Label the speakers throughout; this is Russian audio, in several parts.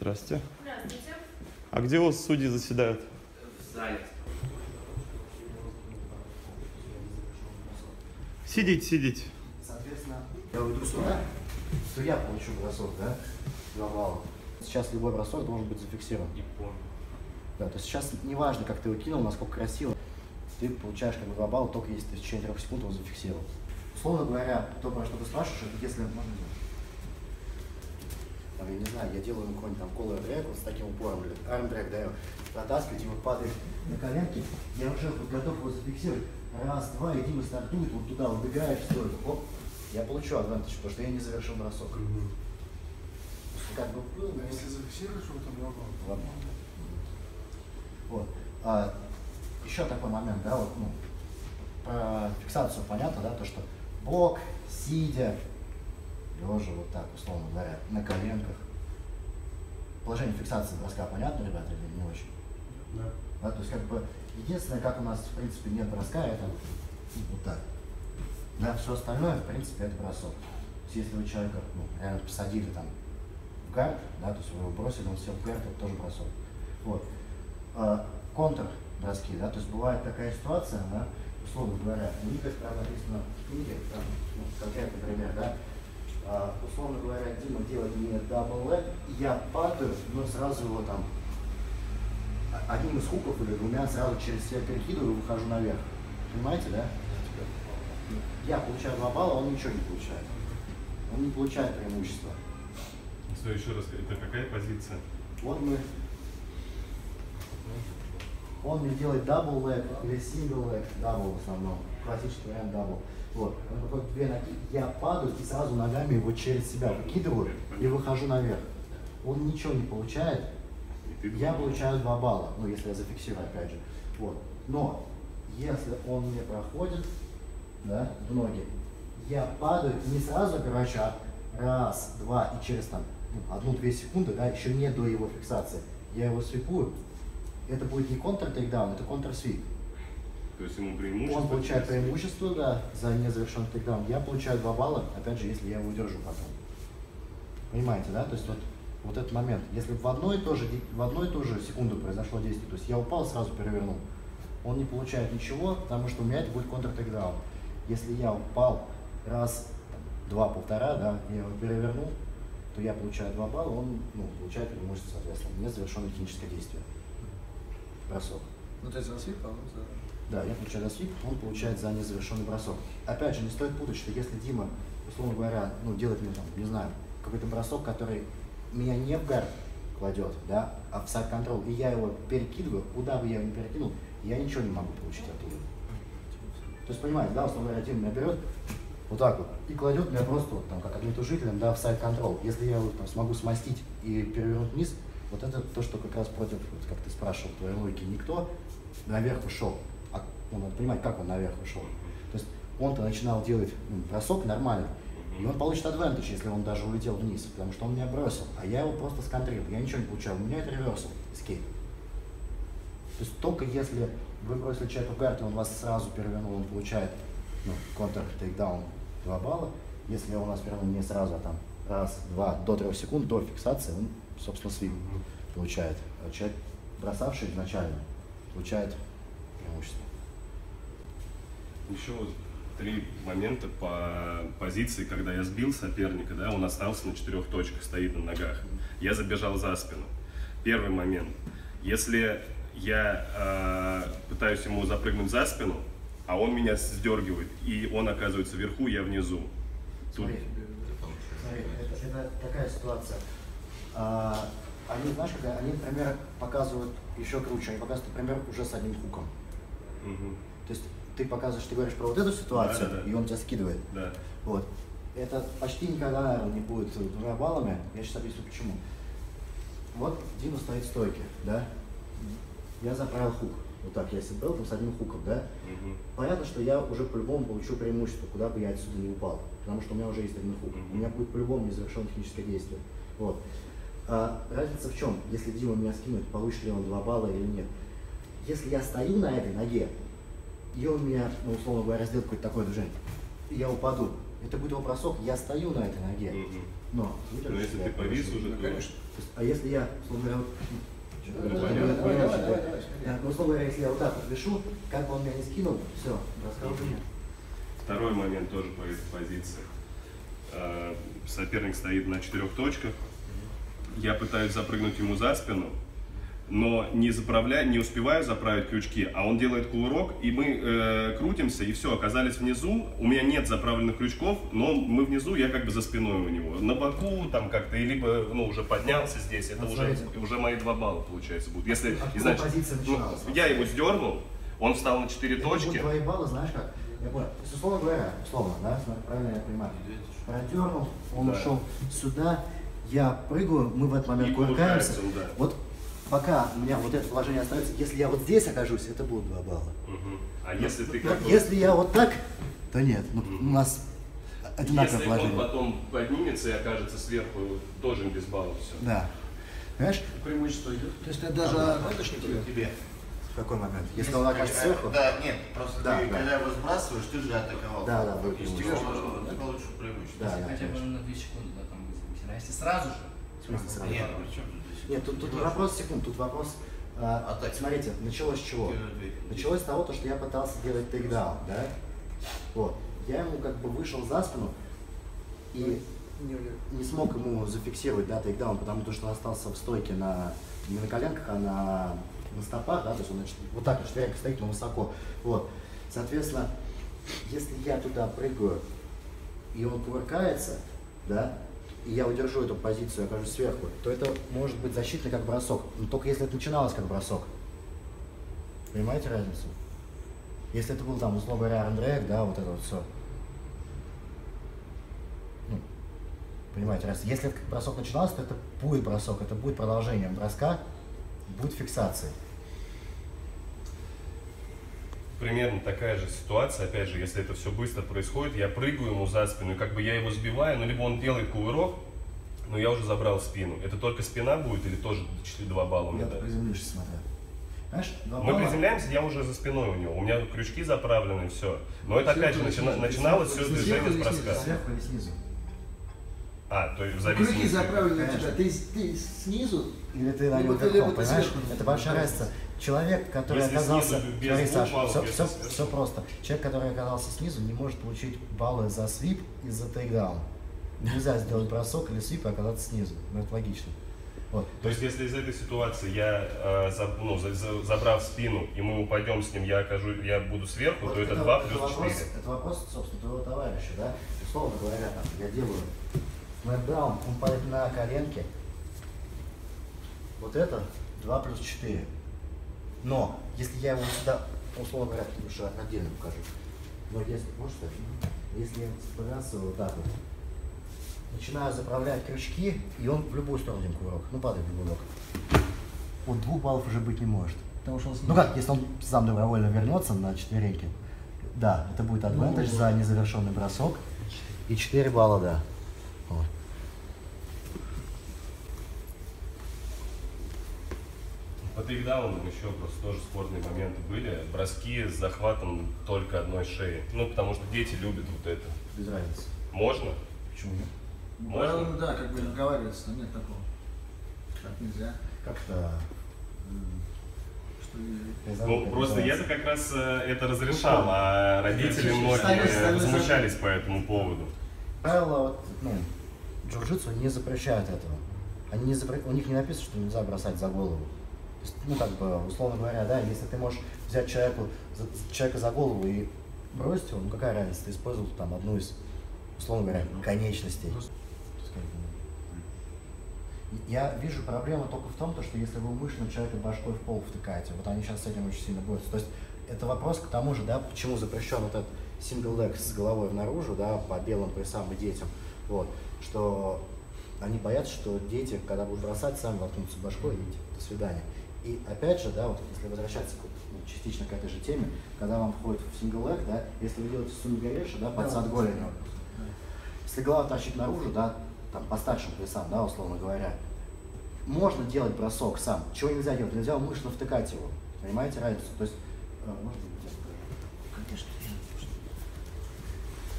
Speaker 1: Здравствуйте.
Speaker 2: Здравствуйте.
Speaker 1: А где у вас судьи заседают?
Speaker 3: В зале.
Speaker 1: Сидите.
Speaker 4: Соответственно, я уйду сюда, то я получу бросок, да? 2 балла. Сейчас любой бросок должен быть зафиксирован. Да, то есть сейчас не важно, как ты его кинул, насколько красиво, ты получаешь как бы 2 балла, только если ты в течение 3 секунд его зафиксировал. Условно говоря, то, про что ты спрашиваешь, это если, там, я не знаю, я делаю какой-нибудь там колор дрэг вот с таким упором, или армдрэг даю, протаскивать, Дима падает на коленки, я уже готов его зафиксировать. Раз, два, и Дима стартует, вот туда убегаешь, стоит, оп, я получу адвантаж, потому что я не завершил бросок. Как бы,
Speaker 5: если зафиксируешь, то там 2 балла.
Speaker 4: Ладно. Вот. Еще такой момент, да, вот, ну, про фиксацию понятно, да, то, что бок, сидя, лежа, вот так, условно говоря, на коленках. Положение фиксации броска понятно, ребята, или не очень?
Speaker 5: Да.
Speaker 4: Да, то есть, как бы, единственное, как у нас, в принципе, нет броска, это вот так. Да, все остальное, в принципе, это бросок. То есть, если вы человека, ну, реально посадили там в гард, да, то есть вы его бросили, он сел в гард, это тоже бросок. Вот. Контр броски, да, то есть бывает такая ситуация, да, условно говоря, в книгах, там написано, в книге, там, ну, конкретный пример, да, условно говоря, Дима делает мне дабл лэг, я падаю, но сразу его там одним из хуков или двумя сразу через себя перекидываю и выхожу наверх. Понимаете, да? Я получаю 2 балла, он ничего не получает. Он не получает преимущества.
Speaker 6: Что еще раз, это какая позиция?
Speaker 4: Он мне делает дабл лэг или сингл лэг, дабл в основном, классический вариант дабл. Вот, он выходит 2 ноги, я падаю и сразу ногами его через себя выкидываю и выхожу наверх. Он ничего не получает, я получаю 2 балла, ну если я зафиксирую опять же. Вот. Но если он мне проходит, да, в ноги, я падаю не сразу, короче, а раз, два и через там 1-2 секунды, да, еще не до его фиксации, я его свипую. Это будет не контр-тейкдаун, это контр-свип.
Speaker 6: То есть ему преимущество?
Speaker 4: Он получает преимущество, да, за незавершенный тейкдаун. Я получаю 2 балла, опять же, если я его удержу потом. Понимаете, да? То есть вот этот момент. Если в одну и ту же секунду произошло действие, то есть я упал, сразу перевернул, он не получает ничего, потому что у меня это будет контр-тейкдаун. Если я упал раз, два, полтора, да, я его перевернул, то я получаю 2 балла, он получает преимущество, соответственно, незавершенное техническое действие. Бросок.
Speaker 5: Ну, то есть за свип, а он за...
Speaker 4: Да, я получаю за свип, он получает за незавершенный бросок. Опять же, не стоит путать, что если Дима, условно говоря, делает мне там, не знаю, какой-то бросок, который меня не в гард кладет, да, а в сайд-контрол, и я его перекидываю, куда бы я его не перекинул, я ничего не могу получить оттуда. То есть, понимаете, да, условно говоря, Дима меня берет вот так вот и кладет меня просто вот там, как огнетушителем, да, в сайд-контрол. Если я его там смогу смастить и перевернуть вниз, вот это то, что как раз против, вот, как ты спрашивал, твоей логики, никто наверх ушел. А надо понимать, как он наверх ушел. То есть он-то начинал делать бросок нормально, и он получит адвантаж, если он даже улетел вниз, потому что он меня бросил, а я его просто сконтрил, я ничего не получал, у меня это реверсал, эскейп. То есть только если вы бросили человека в гард, и он вас сразу перевернул, он получает контр-тейкдаун 2 балла. Если он вас перевернул не сразу, а там раз, два, до 3 секунд, до фиксации, он, собственно, свип получает. А человек, бросавший изначально, получает преимущество.
Speaker 6: Еще вот 3 момента по позиции, когда я сбил соперника, да, он остался на 4 точках, стоит на ногах. Я забежал за спину. Первый момент. Если я пытаюсь ему запрыгнуть за спину, а он меня сдергивает, и он оказывается вверху, я внизу.
Speaker 4: Смотри, это такая ситуация. Они, знаешь, когда они, например, показывают еще круче, они показывают, например, уже с одним хуком. То есть ты показываешь, ты говоришь про вот эту ситуацию, да. И он тебя скидывает.
Speaker 6: Да. Вот.
Speaker 4: Это почти никогда, наверное, не будет 2 баллами. Я сейчас объясню почему. Вот Дима стоит в стойке, да? Я заправил хук. Вот так, я сидел там с одним хуком, да? Понятно, что я уже по-любому получу преимущество, куда бы я отсюда не упал. Потому что у меня уже есть один хук. У меня будет по-любому незавершенное техническое действие. Вот. Разница в чем? Если Дима меня скинет, получит ли он 2 балла или нет. Если я стою на этой ноге, и он меня, условно говоря, сделает какое-то такое движение, и я упаду, это будет его бросок, я стою на этой ноге. Но,
Speaker 6: Но если ты повис уже, то...
Speaker 5: Конечно.
Speaker 4: А если я, условно говоря,
Speaker 5: Давай.
Speaker 4: ну, условно говоря, если я вот так вот вешу, как бы он меня не скинул, все, броска уже нет.
Speaker 6: Второй момент тоже по этой позиции. Соперник стоит на 4 точках. Я пытаюсь запрыгнуть ему за спину, но не успеваю заправить крючки, а он делает кувырок, и мы крутимся, и все, оказались внизу. У меня нет заправленных крючков, но мы внизу, я как бы за спиной у него. На боку там как-то, и либо уже поднялся здесь, это уже мои 2 балла, получается, будут. Если,
Speaker 4: позиция начиналась?
Speaker 6: я его сдернул, он встал на 4 точки.
Speaker 4: Это будет 2 балла, знаешь как? Я понял. То есть, условно говоря, да, правильно я понимаю, продернул, он ушел сюда, я прыгаю, мы в этот момент кувыркаемся.
Speaker 6: Да.
Speaker 4: Вот пока у меня вот это положение остается, если я вот здесь окажусь, это будут 2 балла.
Speaker 6: А если ты
Speaker 4: Если я вот так, то нет. У нас одинаковое
Speaker 6: Если
Speaker 4: положение.
Speaker 6: он потом поднимется и окажется сверху, тоже без баллов все.
Speaker 4: Да. Понимаешь?
Speaker 5: Преимущество идет.
Speaker 2: То есть ты даже это что тебе?
Speaker 4: В какой момент? Если он окажется сверху?
Speaker 3: Да, нет, просто
Speaker 4: Да,
Speaker 3: ты,
Speaker 4: да.
Speaker 3: когда его сбрасываешь, ты же атаковал.
Speaker 4: Да, будет
Speaker 3: Естественно,
Speaker 4: преимущество.
Speaker 3: ты получишь преимущество.
Speaker 4: Да, да,
Speaker 2: Хотя бы
Speaker 4: конечно.
Speaker 2: на 2 секунды, да, там вызовите. А если сразу же?
Speaker 4: В смысле сразу?
Speaker 3: Нет, при чем тут здесь?
Speaker 4: Нет, тут вопрос секунд, тут вопрос.
Speaker 3: Атаки.
Speaker 4: Смотрите, началось с чего? Началось с того, что я пытался делать тейкдаун, да? Вот. Я ему как бы вышел за спину и не смог ему зафиксировать, да, тейкдаун, потому что он остался в стойке не на коленках, а на стопах, да, то есть он, значит, вот так вот швыряет, стоит, но высоко. Вот. Соответственно, если я туда прыгаю, и он кувыркается, да, и я удержу эту позицию, окажусь сверху, то это может быть защитный как бросок. Но только если это начиналось как бросок. Понимаете разницу? Если это был там, условно говоря, армдрэг, да, вот это вот все. Ну, понимаете разницу? Если это как бросок начинался, то это будет бросок, это будет продолжением броска, будет фиксацией.
Speaker 6: Примерно такая же ситуация, опять же, если это все быстро происходит, я прыгаю ему за спину, и как бы я его сбиваю, ну, либо он делает кувырок, но я уже забрал спину. Это только спина будет или тоже 2 балла мне
Speaker 4: Я
Speaker 6: дать?
Speaker 4: приземлишься, смотря. Знаешь, 2
Speaker 6: Мы
Speaker 4: балла.
Speaker 6: приземляемся, я уже за спиной у него, у меня крючки заправлены, все. Но это опять же начиналось все движение с броска.
Speaker 4: Сверху или снизу?
Speaker 6: То есть в
Speaker 2: Крюки
Speaker 6: зависимости...
Speaker 2: заправлены у
Speaker 4: Конечно.
Speaker 2: тебя. Ты снизу?
Speaker 4: Или ты на
Speaker 2: Либо
Speaker 4: нем
Speaker 2: ты-
Speaker 4: верхом,
Speaker 2: либо ты
Speaker 4: понимаешь?
Speaker 2: сверху.
Speaker 4: Это большая разница. Человек, который
Speaker 6: Если
Speaker 4: оказался...
Speaker 6: снизу без
Speaker 4: Смотри,
Speaker 6: 2
Speaker 4: Саш,
Speaker 6: баллов, если сверху.
Speaker 4: все просто. Человек, который оказался снизу, не может получить баллы за свип и за тейкдаун. Нельзя сделать бросок или свип и оказаться снизу. Ну, это логично. Вот.
Speaker 6: То есть, если из этой ситуации я, забрав спину, и мы упадем с ним, я буду сверху,
Speaker 4: Вот
Speaker 6: то это 2 плюс
Speaker 4: вопрос,
Speaker 6: 4.
Speaker 4: это вопрос, собственно, твоего товарища, да? Условно говоря, там, я делаю снэпдаун, он падает на коленки. Вот это 2 плюс 4. Но, если я его сюда, условно говоря, лучше отдельно покажу. Но если, можешь сказать? Если я сбрасываю вот так вот, начинаю заправлять крючки, и он в любую сторону делает кувырок. Ну, падает в любой бок. Вот 2 баллов уже быть не может.
Speaker 2: Потому что он
Speaker 4: Ну как, если он сам добровольно вернется на четвереньки, да, это будет адвантаж за незавершенный бросок. И 4 балла, да. Вот.
Speaker 6: По тейкдаунам еще просто тоже спорные моменты были. Броски с захватом только одной шеи. Ну, потому что дети любят вот это.
Speaker 4: Без разницы.
Speaker 6: Можно?
Speaker 4: Почему нет?
Speaker 6: Можно?
Speaker 2: Да, как бы договариваться, нет такого. Так нельзя.
Speaker 4: Как-то...
Speaker 2: Что
Speaker 6: Ну, просто я-то как раз это разрешал, а родители многие
Speaker 2: Ставишь
Speaker 6: возмущались по этому поводу.
Speaker 4: Правила, вот, ну, джиу-джитсу не запрещают этого. Они не у них не написано, что нельзя бросать за голову. То есть, ну, как бы, условно говоря, да, если ты можешь взять человека за голову и бросить его, ну какая разница, ты использовал там одну из, условно говоря, конечностей. Я вижу проблему только в том, что если вы умышленно человека башкой в пол втыкаете, вот они сейчас с этим очень сильно борются. То есть это вопрос к тому же, да, почему запрещен вот этот сингл лег с головой наружу, да, по белым поясам и детям, вот, что они боятся, что дети, когда будут бросать, сами воткнутся башкой и до свидания. И опять же, да, вот если возвращаться частично к этой же теме, когда вам входит в сингл лег, да, если вы делаете сумигареши, да, подсад голени, если голова торчит наружу, да, там по старшим поясам, да, условно говоря, можно делать бросок сам. Чего нельзя делать? Нельзя умышленно втыкать его. Понимаете разницу? То есть, можно я покажу?
Speaker 2: Конечно.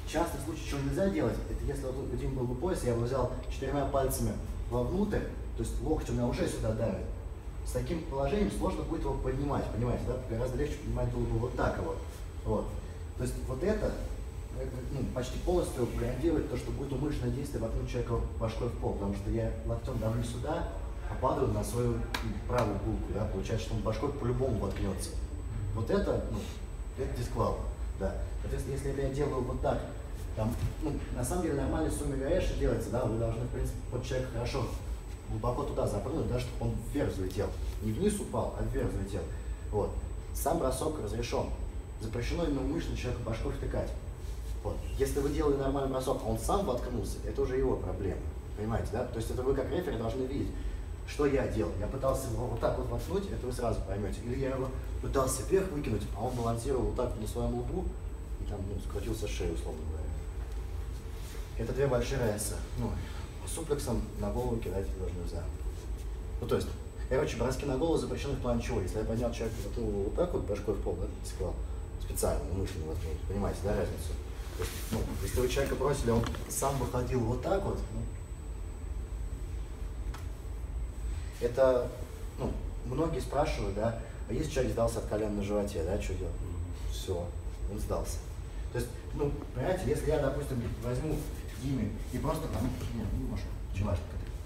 Speaker 4: частый случай, что нельзя делать, это если вот у Димы был бы пояс, я его взял 4 пальцами вовнутрь, то есть локоть у меня уже сюда давит. С таким положением сложно будет его поднимать, понимаете, да? Гораздо легче поднимать было бы вот так его. Вот. То есть вот это ну, почти полностью гарантирует то, что будет умышленное действие воткнуть человека башкой в пол, потому что я локтем давлю сюда, а падаю на свою правую булку, да? Получается, что он башкой по-любому воткнется. Вот это, ну, это дисквал, да. Соответственно, если я делаю вот так, там, ну, на самом деле нормальный сумме гаэши делается, да, вы должны, в принципе, под человека хорошо глубоко туда запрыгнуть, да, чтобы он вверх взлетел. Не вниз упал, а вверх взлетел. Вот. Сам бросок разрешен. Запрещено именно умышленно человека башкой втыкать. Вот. Если вы делали нормальный бросок, а он сам воткнулся, это уже его проблема. Понимаете, да? То есть это вы как рефери должны видеть, что я делал. Я пытался его вот так вот воткнуть, это вы сразу поймете. Или я его пытался вверх выкинуть, а он балансировал вот так на своем лбу и там, ну, скрутился шею, условно говоря. Это две большие разницы. Ну, суплексом на голову кидать тоже нельзя. Ну, то есть, короче, броски на голову запрещены в плане чего? Если я поднял человека вот так вот башкой в пол, да, сказал, специально, умышленно воткнуть, понимаете, да, разницу? То есть, ну, если вы человека бросили, он сам выходил вот так вот, ну, это, ну, многие спрашивают, да, а если человек сдался от колен на животе, да, что делать? Все, он сдался. То есть, ну, понимаете, если я, допустим, возьму Диме и просто там, нет, не может, чувашка,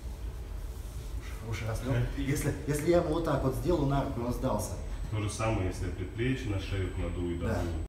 Speaker 4: уши растет. Если я ему вот так вот сделаю на руку, он сдался.
Speaker 6: То же самое, если я предплечье на шею кладу и
Speaker 4: Да.
Speaker 6: давлю.